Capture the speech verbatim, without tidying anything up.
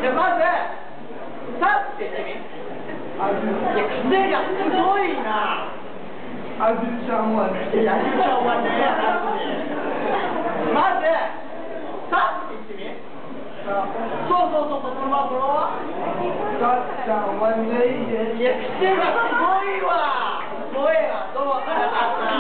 じゃあまず「さ」って言ってみ。 あずいや癖がすごいな。 あずちゃんはね。 いやあずちゃんはねまず「さ」って言ってみ。そうそうそうそう、そのままそのまま。 さっちゃんはね。 いや癖がすごいわ。すごいわ。どうもありがとうございました。